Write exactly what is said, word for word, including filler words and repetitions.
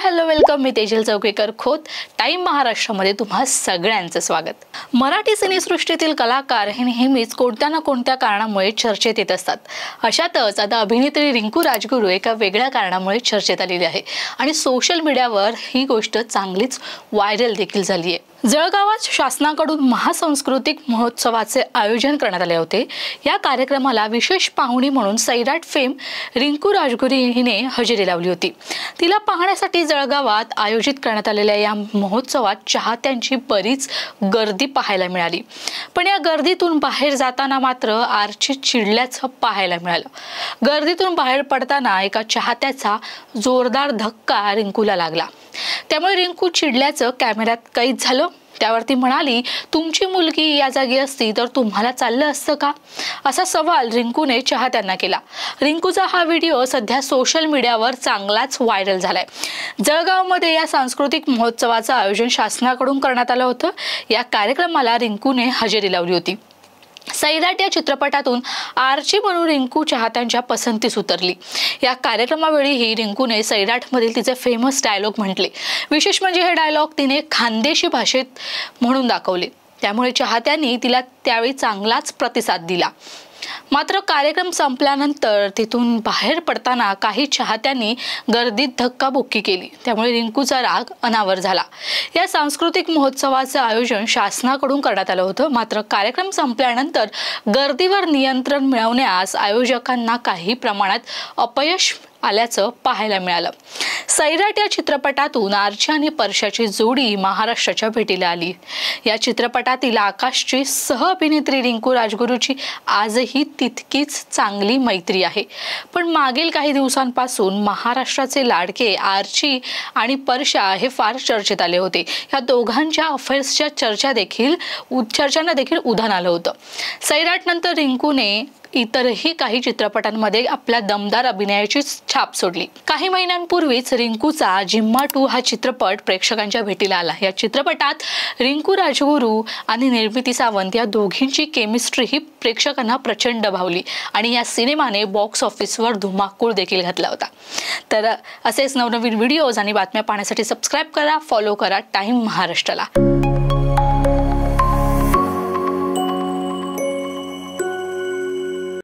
Hello welcome. मी Tejal Chaukekar Khot. Time महाराष्ट्रामध्ये तुम्हा सगळ्यांचं स्वागत. मराठी सिनेसृष्टीतील कलाकार हे नेहमीच कोणत्या ना कोणत्या कारणामुळे चर्चेत येत असतात. अशातच आता अभिनेत्री रिंकू राजगुरू एका वेगळ्या कारणामुळे चर्चेत आलेली आहे आणि सोशल मीडियावर ही गोष्ट चांगलीच व्हायरल देखील झाली आहे. जळगावात शासनाकडून महासांस्कृतिक महोत्सवाचे आयोजन करण्यात आले होते. या कार्यक्रमाला विशेष पाहुणी म्हणून सैराट फेम रिंकू राजगुरू हिने हजेरी लावली होती. तिला पाहण्यासाठी जळगावात आयोजित करण्यात आलेल्या या महोत्सवात चाहत्यांची बरीच गर्दी पाहायला मिळाली. पण या गर्दीतून बाहेर जाताना मात्र आरची चिडल्याचं पाहायला मिळालं. गर्दीतून बाहेर पडताना एका चाहत्याचा जोरदार धक्का रिंकूला लागला. त्यामुळे रिंकू चिडल्याचं कॅमेऱ्यात कैद झालं. त्यावरती म्हणाली, तुमची मुलगी या जागी असती तर तुम्हाला चाललं असतं का, असा सवाल रिंकूने चाहत्यांना केला. रिंकूचा हा व्हिडिओ सध्या सोशल मीडियावर चांगलाच व्हायरल झालाय. जळगावमध्ये या सांस्कृतिक महोत्सवाचं आयोजन शासनाकडून करण्यात आलं होतं. या कार्यक्रमाला रिंकूने हजेरी लावली होती. सैराट या चित्रपटातून आरची म्हणून रिंकू चाहत्यांच्या पसंतीस उतरली. या कार्यक्रमावेळीही रिंकूने सैराटमधील तिचे फेमस डायलॉग म्हटले. विशेष म्हणजे हे डायलॉग तिने खानदेशी भाषेत म्हणून दाखवले. त्यामुळे चाहत्यांनी तिला त्यावेळी चांगलाच प्रतिसाद दिला. मात्र कार्यक्रम संपल्यानंतर तिथून बाहेर पडताना काही चाहत्यांनी गर्दीत धक्काबुक्की केली. त्यामुळे रिंकूचा राग अनावर झाला. या सांस्कृतिक महोत्सवाचे आयोजन शासनाकडून करण्यात आलं होतं. मात्र कार्यक्रम संपल्यानंतर गर्दीवर नियंत्रण मिळवण्यास आयोजकांना काही प्रमाणात अपयश आल्याचं पाहायला मिळालं. सैराट या चित्रपटातून आरची आणि परशाची जोडी महाराष्ट्राच्या भेटीला आली. या चित्रपटातील आकाशची सह अभिनेत्री रिंकू राजगुरूची आजही तितकीच चांगली मैत्री आहे. पण मागील काही दिवसांपासून महाराष्ट्राचे लाडके आरची आणि परशा हे फार चर्चेत आले होते. या दोघांच्या अफेअर्सच्या चर्चा देखील चर्चांना देखील उधाण आलं होतं. सैराट नंतर रिंकूने इतरही काही चित्रपटांमध्ये आपल्या दमदार अभिनयाची छाप सोडली. काही महिन्यांपूर्वीच रिंकूचा जिम्मा टू हा चित्रपट प्रेक्षकांच्या भेटीला आला. या चित्रपटात रिंकू राजगुरू आणि निर्मिती सावंत या दोघींची केमिस्ट्री ही प्रेक्षकांना प्रचंड भावली आणि या सिनेमाने बॉक्स ऑफिसवर धुमाकूळ देखील घातला होता. तर असेच नवनवीन व्हिडिओज आणि बातम्या पाहण्यासाठी सबस्क्राईब करा, फॉलो करा टाइम महाराष्ट्राला.